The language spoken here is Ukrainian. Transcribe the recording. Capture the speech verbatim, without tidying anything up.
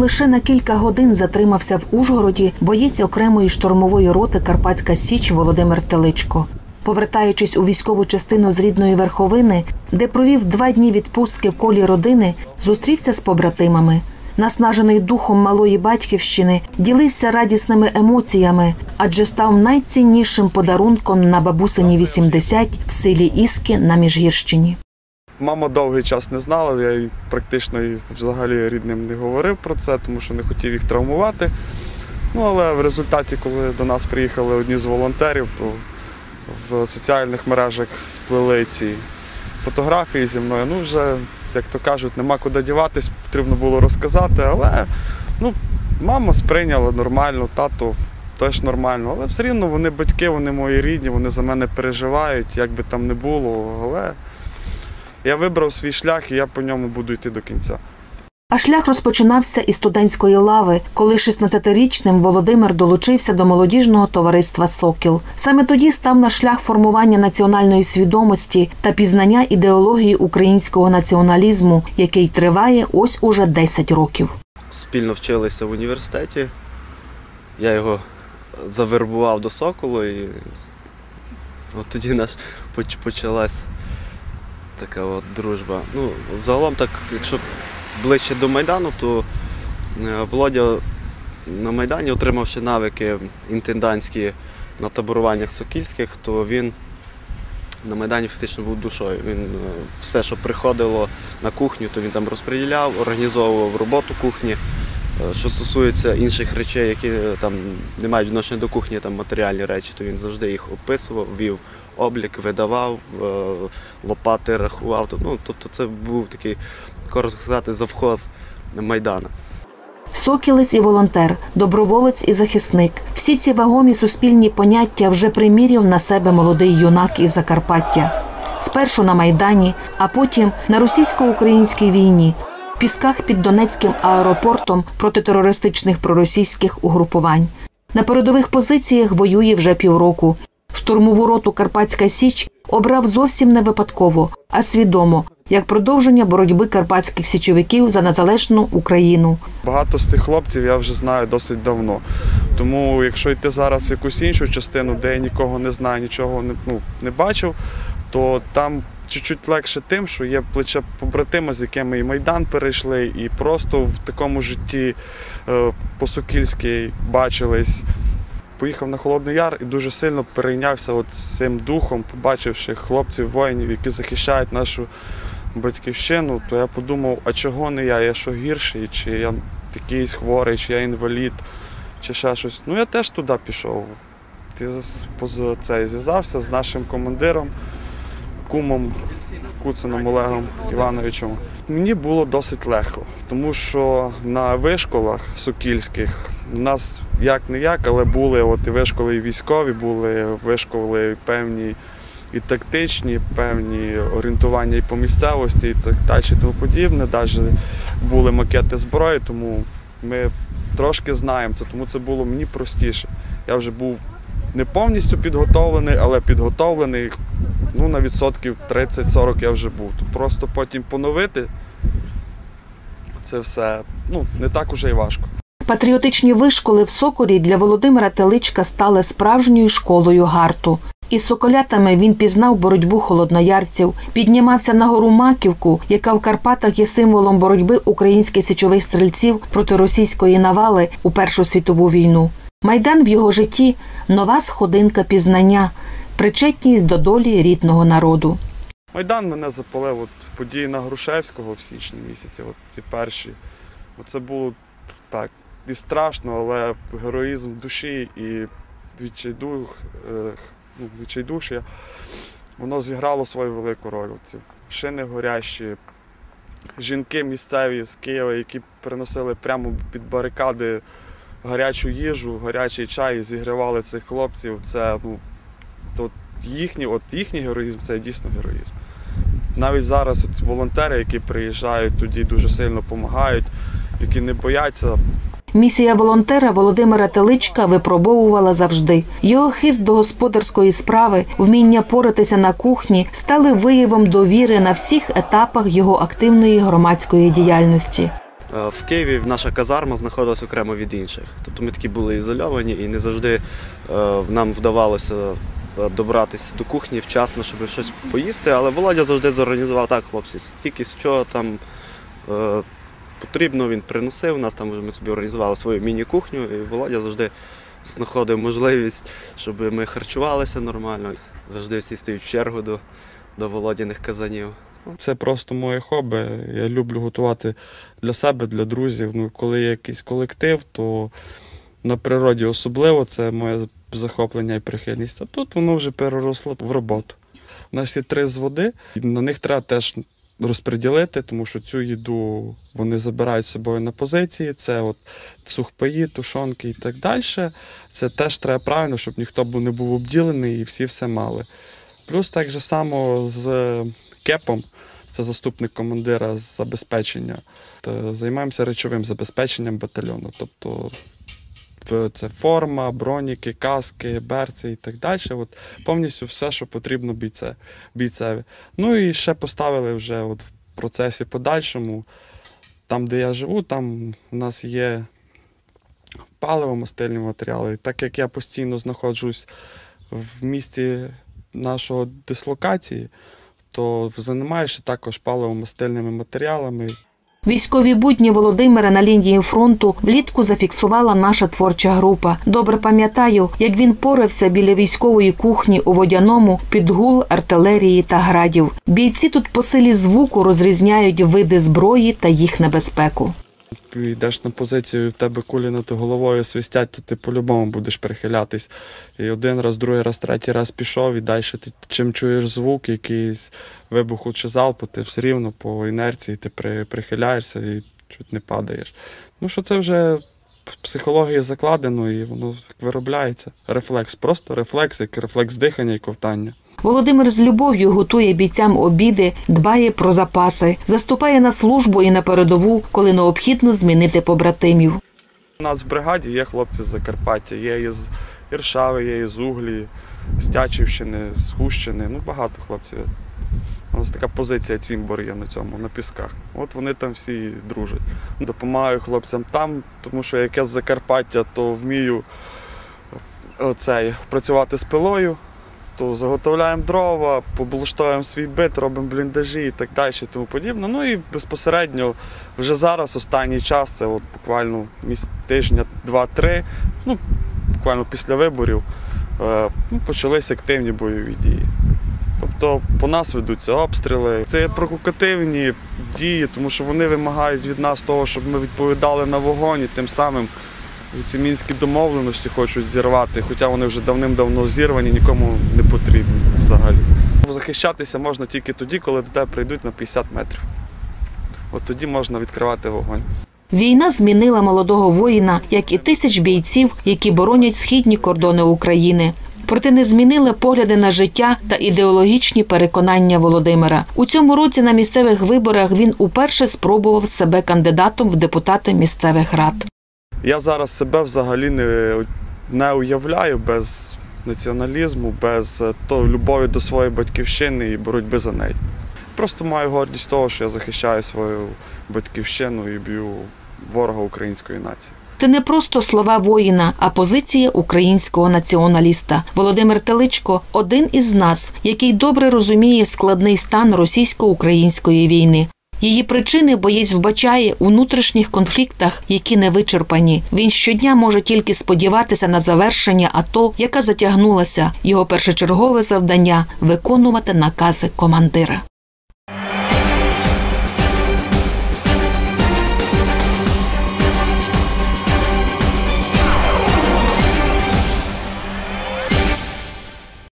лише на кілька годин затримався в Ужгороді боєць окремої штурмової роти «Карпатська Січ» Володимир Теличко. Повертаючись у військову частину з рідної Верховини, де провів два дні відпустки в колі родини, зустрівся з побратимами. Наснажений духом малої батьківщини, ділився радісними емоціями, адже став найціннішим подарунком на бабусині вісімдесят в селі Іски на Міжгірщині. Мама довгий час не знала, я їй практично і взагалі рідним не говорив про це, тому що не хотів їх травмувати. Ну, але в результаті, коли до нас приїхали одні з волонтерів, то в соціальних мережах сплели ці фотографії зі мною. Ну, вже, як то кажуть, нема куди діватись, потрібно було розказати, але ну, мама сприйняла нормально, тато теж нормально. Але все рівно вони батьки, вони мої рідні, вони за мене переживають, як би там не було. Але я вибрав свій шлях і я по ньому буду йти до кінця. А шлях розпочинався із студентської лави, коли шістнадцятирічним Володимир долучився до молодіжного товариства «Сокіл». Саме тоді став на шлях формування національної свідомості та пізнання ідеології українського націоналізму, який триває ось уже десять років. Спільно вчилися в університеті, я його завербував до «Соколу» і от тоді нас почалась така от дружба. Ну, загалом так, якщо ближче до Майдану, то Володя на Майдані, отримавши навики інтендантські на таборуваннях сокільських, то він на Майдані фактично був душою. Він все, що приходило на кухню, то він там розподіляв, організовував роботу кухні. Що стосується інших речей, які там не мають відношення до кухні, там матеріальні речі, то він завжди їх описував, вів облік, видавав, лопати рахував. Ну, тобто це був такий, коротко сказати, завхоз Майдана. Сокілець і волонтер, доброволець і захисник. Всі ці вагомі суспільні поняття вже приміряв на себе молодий юнак із Закарпаття. Спершу на Майдані, а потім на російсько-українській війні, в пісках під Донецьким аеропортом протитерористичних проросійських угрупувань. На передових позиціях воює вже півроку. Штурмову роту «Карпатська Січ» обрав зовсім не випадково, а свідомо, як продовження боротьби карпатських січовиків за незалежну Україну. Багато з тих хлопців я вже знаю досить давно. Тому якщо йти зараз в якусь іншу частину, де я нікого не знаю, нічого не, ну, не бачив, то там чуть-чуть легше тим, що є плече побратима, з якими і Майдан перейшли, і просто в такому житті е, по-сокільськи бачились. Поїхав на Холодний Яр і дуже сильно перейнявся от цим духом, побачивши хлопців, воїнів, які захищають нашу батьківщину, то я подумав, а чого не я, я що гірший, чи я якийсь хворий, чи я інвалід, чи ще щось. Ну я теж туди пішов. Зв'язався з нашим командиром, кумом Куцином Олегом Івановичем. Мені було досить легко, тому що на вишколах сокільських у нас як-не-як, але були от і вишколи і військові, були вишколи певні і тактичні, певні орієнтування і по місцевості, і так далі, і тому подібне. Навіть були макети зброї, тому ми трошки знаємо це, тому це було мені простіше. Я вже був не повністю підготовлений, але підготовлений, ну, на відсотків тридцять-сорок я вже був. Просто потім поновити це все, ну, не так уже й важко. Патріотичні вишколи в Соколі для Володимира Теличка стали справжньою школою гарту. Із соколятами він пізнав боротьбу холодноярців, піднімався на гору Маківку, яка в Карпатах є символом боротьби українських січових стрільців проти російської навали у Першу світову війну. Майдан в його житті – нова сходинка пізнання, причетність до долі рідного народу. Майдан мене запалив, от події на Грушевського в січні місяці, от ці перші. Це було так і страшно, але героїзм душі і відчайдух, ну, відчайдушя, воно зіграло свою велику роль. Ці шини горящі, жінки місцеві з Києва, які приносили прямо під барикади гарячу їжу, гарячий чай, зігрівали цих хлопців. Це, ну, то їхній, от їхній героїзм – це дійсно героїзм. Навіть зараз от волонтери, які приїжджають тоді, дуже сильно допомагають, які не бояться. Місія волонтера Володимира Теличка випробовувала завжди. Його хист до господарської справи, вміння поратися на кухні стали виявом довіри на всіх етапах його активної громадської діяльності. В Києві наша казарма знаходилась окремо від інших. Тобто ми такі були ізольовані і не завжди нам вдавалося добратися до кухні вчасно, щоб щось поїсти. Але Володя завжди зорганізував так, хлопці, стільки що там потрібно, він приносив. У нас там ми собі організували свою міні-кухню, і Володя завжди знаходив можливість, щоб ми харчувалися нормально. Завжди всі стоять в чергу до, до Володіних казанів. Це просто моє хобі. Я люблю готувати для себе, для друзів. Ну, коли є якийсь колектив, то на природі особливо це моє захоплення і прихильність. А тут воно вже переросло в роботу. У нас є три зводи, і на них треба теж розподілити, тому що цю їду вони забирають з собою на позиції. Це от сухпаї, тушонки і так далі. Це теж треба правильно, щоб ніхто не був обділений і всі все мали. Плюс так же само з кепом, це заступник командира з забезпечення. Займаємося речовим забезпеченням батальйону. Тобто це форма, броніки, каски, берці і так далі. От повністю все, що потрібно бійце, бійцеві. Ну і ще поставили вже от в процесі подальшому, там, де я живу, там у нас є паливо-мастильні матеріали. І так як я постійно знаходжусь в місті нашої дислокації, то займаюся також паливо-мастильними матеріалами. Військові будні Володимира на лінії фронту влітку зафіксувала наша творча група. Добре пам'ятаю, як він порався біля військової кухні у Водяному під гул артилерії та градів. Бійці тут по силі звуку розрізняють види зброї та їх небезпеку. Йдеш на позицію, в тебе кулі над головою свистять, то ти по-любому будеш перехилятись. І один раз, другий раз, третій раз пішов, і далі ти чим чуєш звук, якийсь вибуху чи залпу, ти все рівно по інерції ти прихиляєшся і чуть не падаєш. Ну що це вже в психології закладено і воно виробляється. Рефлекс, просто рефлекс, як рефлекс дихання і ковтання. Володимир з любов'ю готує бійцям обіди, дбає про запаси, заступає на службу і на передову, коли необхідно змінити побратимів. У нас в бригаді є хлопці з Закарпаття, є із Іршави, є із Углі, з Тячівщини, з Хущини, ну багато хлопців. У нас така позиція Цімбор є на цьому, на Пісках. От вони там всі дружать. Допомагаю хлопцям там, тому що як я з Закарпаття, то вмію оцей, працювати з пилою. То заготовляємо дрова, облаштовуємо свій бит, робимо бліндажі і так далі, і тому подібне. Ну і безпосередньо вже зараз останній час, це от буквально тижня два-три, ну буквально після виборів, ну, почалися активні бойові дії. Тобто по нас ведуться обстріли. Це провокативні дії, тому що вони вимагають від нас того, щоб ми відповідали на вогонь і тим самим ці мінські домовленості хочуть зірвати, хоча вони вже давним-давно зірвані, нікому не потрібні взагалі. Захищатися можна тільки тоді, коли до тебе прийдуть на п'ятдесят метрів. От тоді можна відкривати вогонь. Війна змінила молодого воїна, як і тисяч бійців, які боронять східні кордони України. Проте не змінили погляди на життя та ідеологічні переконання Володимира. У цьому році на місцевих виборах він уперше спробував себе кандидатом в депутати місцевих рад. Я зараз себе взагалі не, не уявляю без націоналізму, без того, любові до своєї батьківщини і боротьби за неї. Просто маю гордість того, що я захищаю свою батьківщину і б'ю ворога української нації. Це не просто слова воїна, а позиція українського націоналіста. Володимир Теличко – один із нас, який добре розуміє складний стан російсько-української війни. Її причини боєць вбачає у внутрішніх конфліктах, які не вичерпані. Він щодня може тільки сподіватися на завершення АТО, яка затягнулася. Його першочергове завдання – виконувати накази командира.